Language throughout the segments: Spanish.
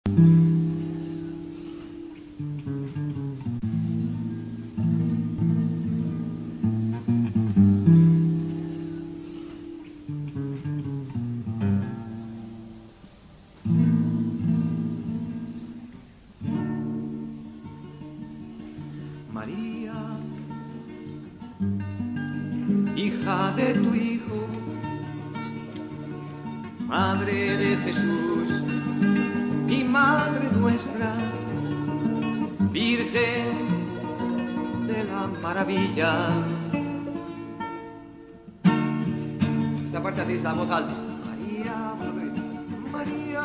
María, hija de tu Hijo, Madre de Jesús y Madre nuestra, Virgen de la Maravilla. Esta parte hacéis la voz alta. María, María,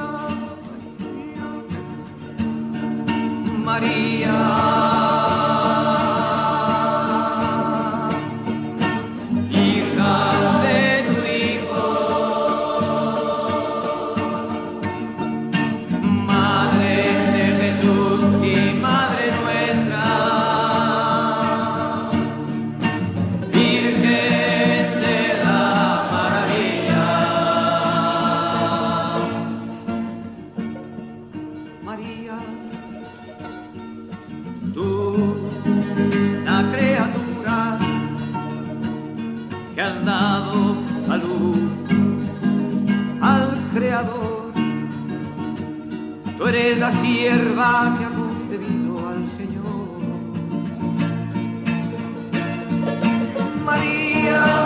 María, María. María, tú, la criatura que has dado a luz al Creador, tú eres la sierva que ha concebido al Señor. María,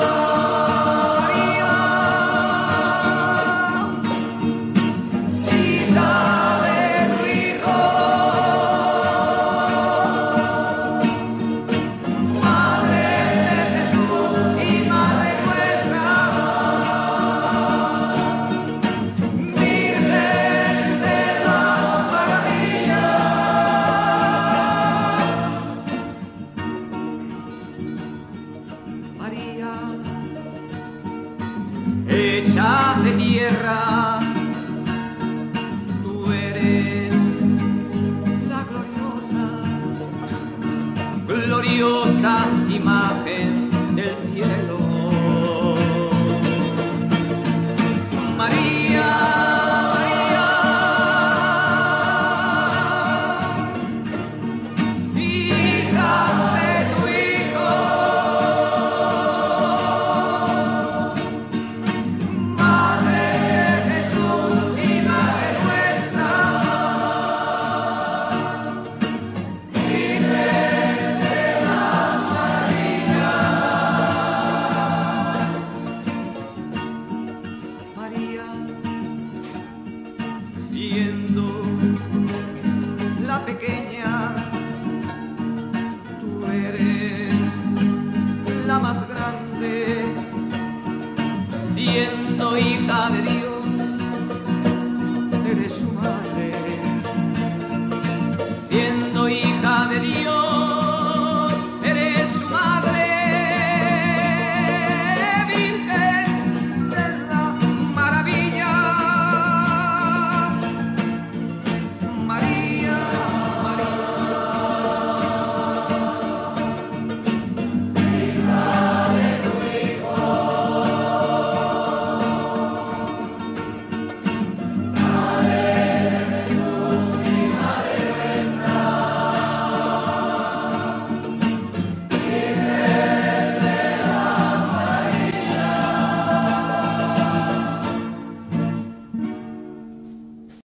María, hecha de tierra, tú eres la gloriosa, gloriosa